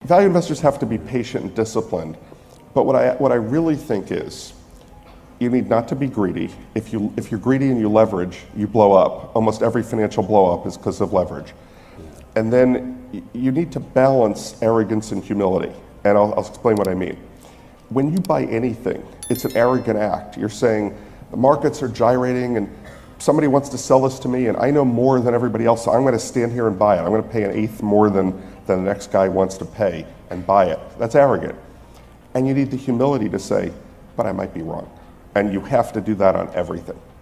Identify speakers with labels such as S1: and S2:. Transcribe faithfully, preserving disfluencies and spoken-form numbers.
S1: Value investors have to be patient and disciplined. But what I, what I really think is, you need not to be greedy. If, you, if you're greedy and you leverage, you blow up. Almost every financial blow up is because of leverage. And then you need to balance arrogance and humility. And I'll, I'll explain what I mean. When you buy anything, it's an arrogant act. You're saying, the markets are gyrating and somebody wants to sell this to me and I know more than everybody else, so I'm going to stand here and buy it. I'm going to pay an eighth more than, than the next guy wants to pay and buy it. That's arrogant. And you need the humility to say, but I might be wrong. And you have to do that on everything.